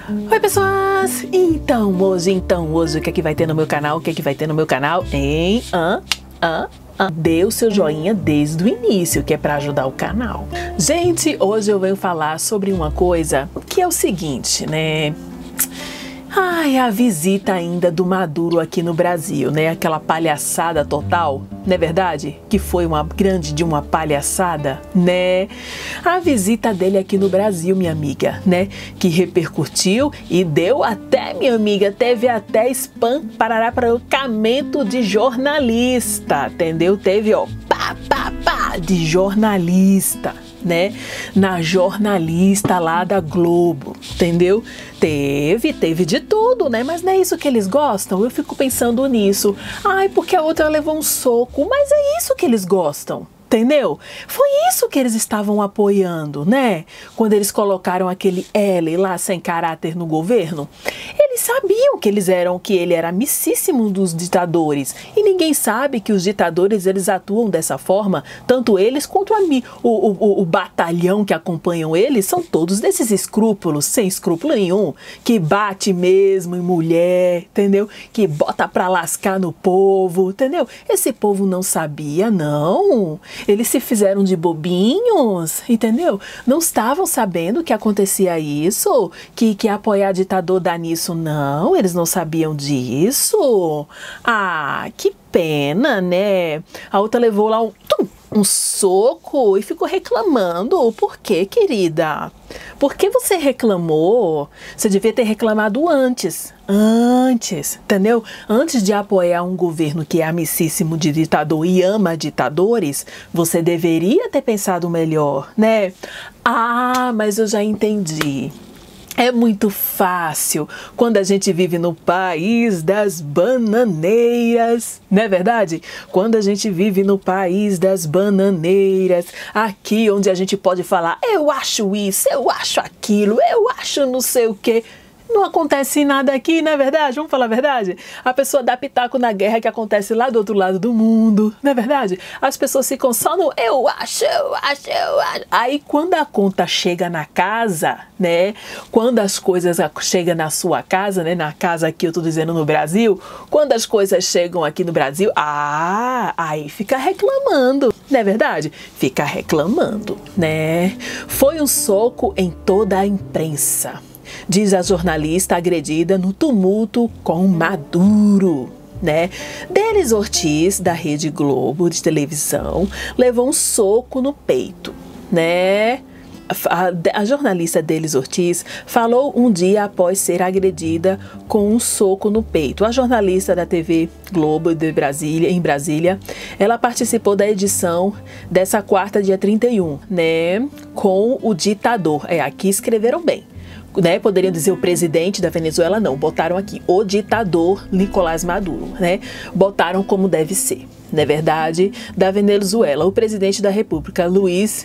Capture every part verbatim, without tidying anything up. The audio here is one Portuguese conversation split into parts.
Oi pessoas, então hoje, então hoje o que é que vai ter no meu canal, o que é que vai ter no meu canal, hein? Hã? Hã? Hã? Dê o seu joinha desde o início, que é para ajudar o canal. Gente, hoje eu venho falar sobre uma coisa que é o seguinte, né? Ai, a visita ainda do Maduro aqui no Brasil, né? Aquela palhaçada total, não é verdade? Que foi uma grande de uma palhaçada, né? A visita dele aqui no Brasil, minha amiga, né? Que repercutiu e deu até, minha amiga, teve até spam, parará para o camento de jornalista, entendeu? Teve, ó, pá, pá, pá, de jornalista, né, na jornalista lá da Globo, entendeu? Teve, teve de tudo, né? Mas não é isso que eles gostam? Eu fico pensando nisso. Ai, porque a outra levou um soco, mas é isso que eles gostam. Entendeu? Foi isso que eles estavam apoiando, né? Quando eles colocaram aquele L lá sem caráter no governo. Eles sabiam que eles eram, que ele era amicíssimo dos ditadores. E ninguém sabe que os ditadores, eles atuam dessa forma. Tanto eles quanto a, o, o, o batalhão que acompanham eles são todos desses escrúpulos, sem escrúpulo nenhum. Que bate mesmo em mulher, entendeu? Que bota pra lascar no povo, entendeu? Esse povo não sabia, não. Eles se fizeram de bobinhos, entendeu? Não estavam sabendo que acontecia isso, que, que apoiar ditador dá nisso, não. Eles não sabiam disso. Ah, que pena, né? A outra levou lá um, um soco e ficou reclamando. Por quê, querida? Por que você reclamou? Você devia ter reclamado antes. Antes, entendeu? Antes de apoiar um governo que é amicíssimo de ditador e ama ditadores, você deveria ter pensado melhor, né? Ah, mas eu já entendi. É muito fácil quando a gente vive no país das bananeiras, não é verdade? Quando a gente vive no país das bananeiras, aqui onde a gente pode falar, eu acho isso, eu acho aquilo, eu acho não sei o quê. Não acontece nada aqui, não é verdade? Vamos falar a verdade? A pessoa dá pitaco na guerra que acontece lá do outro lado do mundo, não é verdade? As pessoas ficam só no eu acho, eu acho, eu acho. Aí quando a conta chega na casa, né? Quando as coisas chegam na sua casa, né? Na casa aqui eu tô dizendo no Brasil, quando as coisas chegam aqui no Brasil, ah, aí fica reclamando, não é verdade? Fica reclamando, né? Foi um soco em toda a imprensa, diz a jornalista agredida no tumulto com Maduro, né? Delis Ortiz, da Rede Globo de televisão, levou um soco no peito, né? A, a jornalista Delis Ortiz falou um dia após ser agredida com um soco no peito. A jornalista da T V Globo de Brasília, em Brasília, ela participou da edição dessa quarta, dia trinta e um, né? Com o ditador. É, aqui escreveram bem. Né, poderiam dizer o presidente da Venezuela, não, botaram aqui o ditador Nicolás Maduro, né, botaram como deve ser, não é verdade, da Venezuela, o presidente da República, Luiz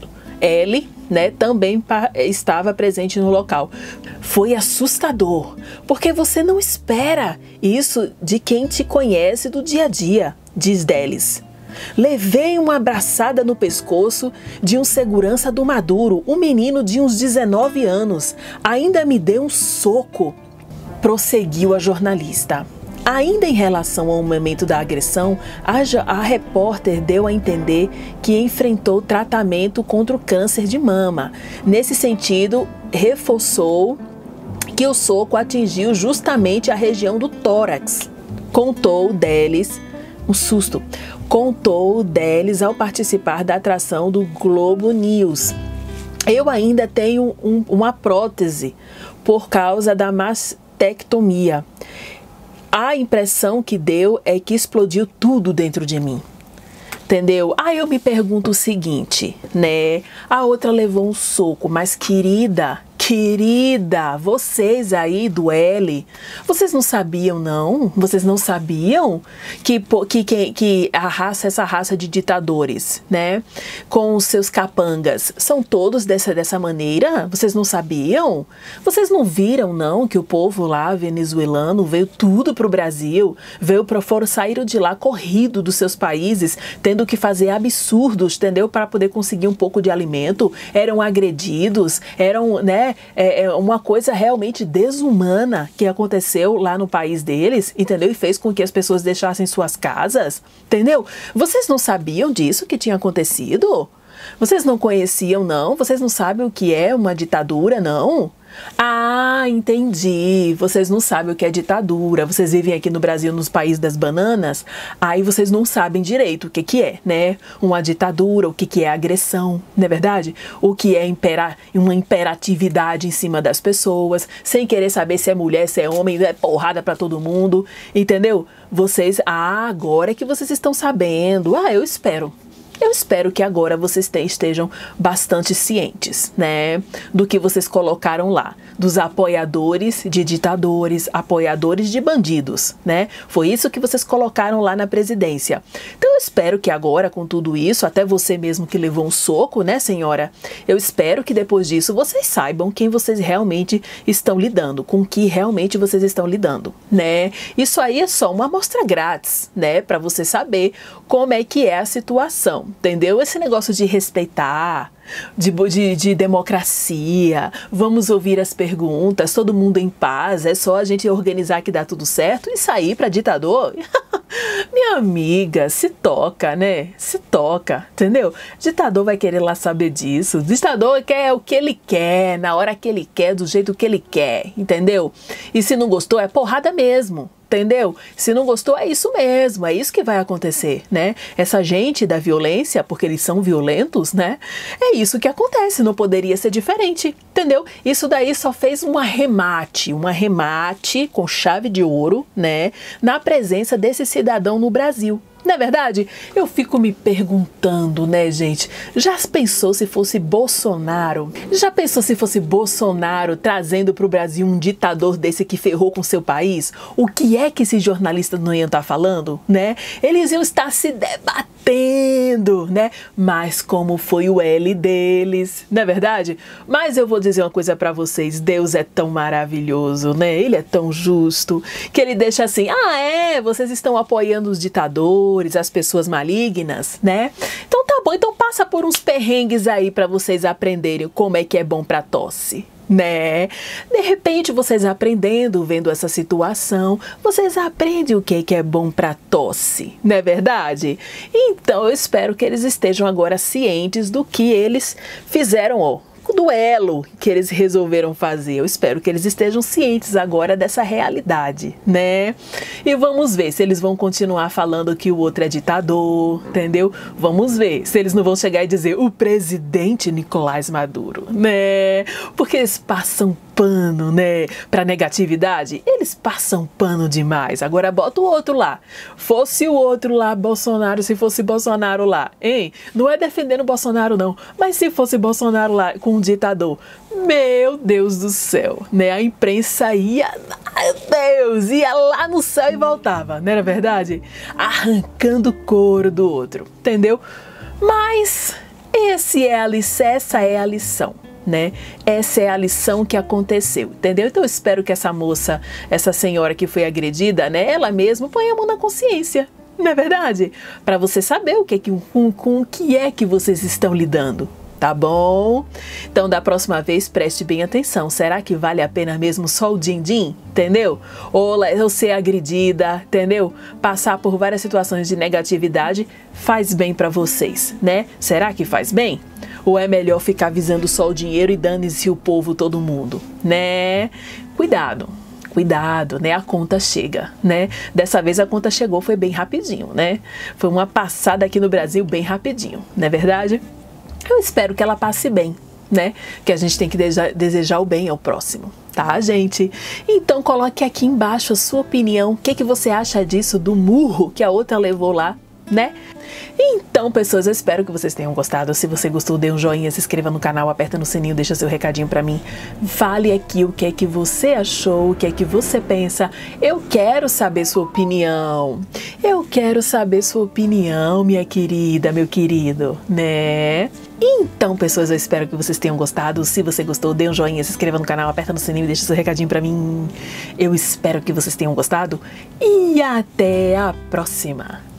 L., né, também estava presente no local. Foi assustador, porque você não espera isso de quem te conhece do dia a dia, diz Delis. Levei uma abraçada no pescoço de um segurança do Maduro, um menino de uns dezenove anos. Ainda me deu um soco, prosseguiu a jornalista. Ainda em relação ao momento da agressão, a, a repórter deu a entender que enfrentou tratamento contra o câncer de mama. Nesse sentido, reforçou que o soco atingiu justamente a região do tórax. Contou Delis, um susto. Contou Delis ao participar da atração do Globo News. Eu ainda tenho um, uma prótese por causa da mastectomia. A impressão que deu é que explodiu tudo dentro de mim. Entendeu? Aí eu me pergunto o seguinte, né? A outra levou um soco, mas querida, querida, vocês aí do L, vocês não sabiam não? Vocês não sabiam que, que, que, que a raça, essa raça de ditadores, né? Com os seus capangas, são todos dessa, dessa maneira? Vocês não sabiam? Vocês não viram não que o povo lá venezuelano veio tudo pro Brasil, veio para fora, saíram de lá corrido dos seus países, tendo que fazer absurdos, entendeu? Para poder conseguir um pouco de alimento, eram agredidos, eram, né? é, é uma coisa realmente desumana que aconteceu lá no país deles, entendeu? E fez com que as pessoas deixassem suas casas, entendeu? Vocês não sabiam disso que tinha acontecido? Vocês não conheciam, não? Vocês não sabem o que é uma ditadura, não? Ah, entendi. Vocês não sabem o que é ditadura. Vocês vivem aqui no Brasil, nos países das bananas. Aí vocês não sabem direito o que que é, né? Uma ditadura, o que que é agressão, não é verdade? O que é impera uma imperatividade em cima das pessoas, sem querer saber se é mulher, se é homem, é porrada pra todo mundo, entendeu? Vocês, ah, agora é que vocês estão sabendo. Ah, eu espero. Eu espero que agora vocês estejam bastante cientes, né, do que vocês colocaram lá, dos apoiadores de ditadores, apoiadores de bandidos, né? Foi isso que vocês colocaram lá na presidência. Então eu espero que agora, com tudo isso, até você mesmo que levou um soco, né, senhora? Eu espero que depois disso vocês saibam quem vocês realmente estão lidando, com que realmente vocês estão lidando, né? Isso aí é só uma amostra grátis, né, para você saber como é que é a situação. Entendeu? Esse negócio de respeitar, de, de, de democracia, vamos ouvir as perguntas, todo mundo em paz, é só a gente organizar que dá tudo certo e sair para ditador? Minha amiga, se toca, né? Se toca, entendeu? Ditador vai querer lá saber disso. Ditador quer o que ele quer, na hora que ele quer, do jeito que ele quer, entendeu? E se não gostou, é porrada mesmo. Entendeu? Se não gostou, é isso mesmo, é isso que vai acontecer, né? Essa gente da violência, porque eles são violentos, né? É isso que acontece, não poderia ser diferente, entendeu? Isso daí só fez um arremate, um arremate com chave de ouro, né? Na presença desse cidadão no Brasil. Não é verdade? Eu fico me perguntando, né, gente? Já pensou se fosse Bolsonaro? Já pensou se fosse Bolsonaro trazendo para o Brasil um ditador desse que ferrou com seu país? O que é que esses jornalistas não iam estar falando, né? Eles iam estar se debatendo, né? Mas como foi o L deles, não é verdade? Mas eu vou dizer uma coisa para vocês, Deus é tão maravilhoso, né? Ele é tão justo, que ele deixa assim, ah, é, vocês estão apoiando os ditadores, as pessoas malignas, né? Então tá bom, então passa por uns perrengues aí para vocês aprenderem como é que é bom para tosse, né? De repente vocês aprendendo, vendo essa situação, vocês aprendem o que é que é bom para tosse, não é verdade? Então eu espero que eles estejam agora cientes do que eles fizeram, ó, o duelo que eles resolveram fazer. Eu espero que eles estejam cientes agora dessa realidade, né? E vamos ver se eles vão continuar falando que o outro é ditador, entendeu? Vamos ver se eles não vão chegar e dizer o presidente Nicolás Maduro, né? Porque eles passam pano, né, pra negatividade. Eles passam pano demais. Agora bota o outro lá. Fosse o outro lá, Bolsonaro, se fosse Bolsonaro lá, hein? Não é defendendo Bolsonaro, não. Mas se fosse Bolsonaro lá com um ditador, meu Deus do céu, né? A imprensa ia, meu Deus, ia lá no céu e voltava, não era verdade? Arrancando o couro do outro, entendeu? Mas esse é a lição, essa é a lição, né? Essa é a lição que aconteceu, entendeu? Então eu espero que essa moça, essa senhora que foi agredida, né? Ela mesma põe a mão na consciência, não é verdade? Para você saber o que, que, com, com o que é que vocês estão lidando. Tá bom? Então, da próxima vez, preste bem atenção. Será que vale a pena mesmo só o din-din? Entendeu? Ou, ou ser agredida, entendeu? Passar por várias situações de negatividade faz bem pra vocês, né? Será que faz bem? Ou é melhor ficar visando só o dinheiro e dane-se o povo, todo mundo, né? Cuidado. Cuidado, né? A conta chega, né? Dessa vez a conta chegou, foi bem rapidinho, né? Foi uma passada aqui no Brasil bem rapidinho, não é verdade? Eu espero que ela passe bem, né? Que a gente tem que desejar o bem ao próximo, tá, gente? Então coloque aqui embaixo a sua opinião. O que, que você acha disso, do murro que a outra levou lá, né? Então, pessoas, eu espero que vocês tenham gostado. Se você gostou, dê um joinha, se inscreva no canal, aperta no sininho, deixa seu recadinho pra mim. Fale aqui o que é que você achou, o que é que você pensa. Eu quero saber sua opinião. Eu quero saber sua opinião, minha querida, meu querido, né? Então, pessoas, eu espero que vocês tenham gostado. Se você gostou, dê um joinha, se inscreva no canal, aperta no sininho e deixa seu recadinho pra mim. Eu espero que vocês tenham gostado e até a próxima.